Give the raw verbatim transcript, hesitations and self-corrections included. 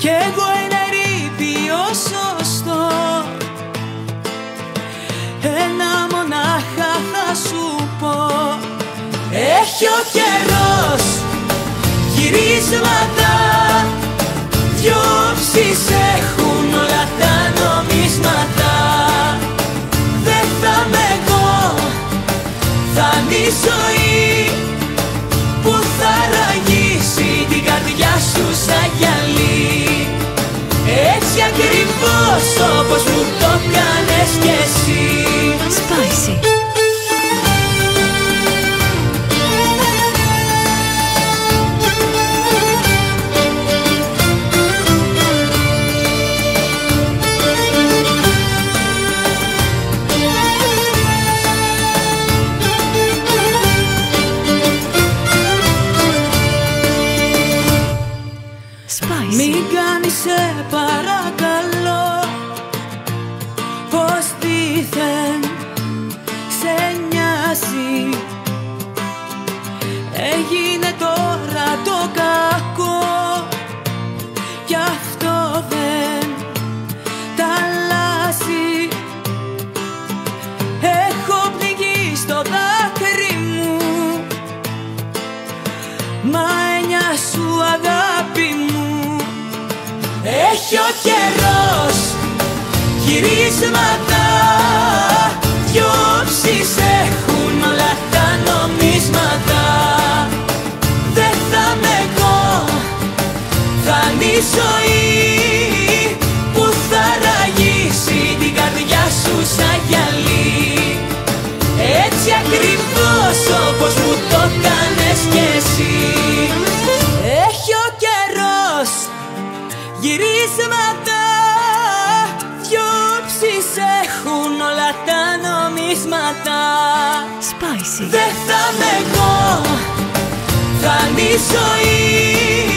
κι εγώ ένα ερείπιο σωστό. Ένα μονάχα θα σου πω. Έχει ο καιρός γυρίσματα, δυο ψεις έχουν όλα τα νομίσματα. Δεν θα είμαι εγώ, θα είναι η ζωή που θα ραγίσει την καρδιά σου σαν γυαλί. Έτσι ακριβώς όπως μου το κάνες κι εσύ. Spicy. Μην κάνεις σε παρακαλώ πως δήθεν σε νοιάζει. Έγινε τώρα το κακό κι αυτό δεν τ' αλλάζει. Έχω πληγεί στο δάκρυ μου, μα έννοια σου αγάπη μου. Έχει ο καιρός γυρίσματα, δυο ψεις έχουν όλα τα νομίσματα. Δεν θα είμαι εγώ, θα είναι η ζωή που θα ραγίσει την καρδιά σου σαν γυαλί. Έτσι ακριβώς όπως μου το κάνες κι εσύ. Έχει ο καιρός γυρίσματα, δυο ψεις έχουν όλα τα νομίσματα. Spicy. Δεν θα είμαι εγώ, θα είναι η ζωή